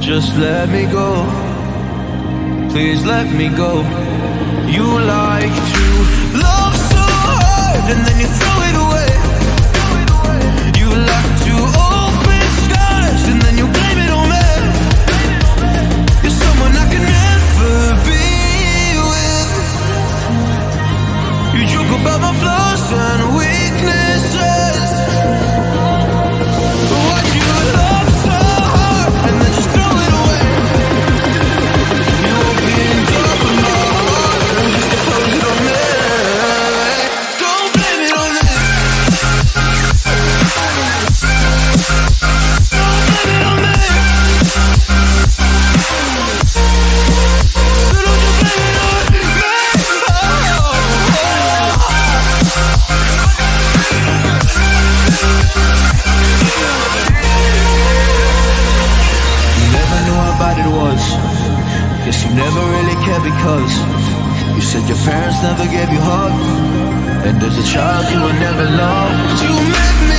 Just let me go, please let me go. You like to love so hard and then you throw it away. You like to open skies and then you blame it on me. You're someone I can never be with. You joke about my flaws and weaknesses. Why'd you love so hard and then just throw it away? You opened up my heart and just to close it on me. Don't blame it on me. Don't blame it on me. So don't you blame it on me. You never knew how bad it was. Guess you never really cared because you said your parents never gave you hugs, and as a child you were never loved. You made me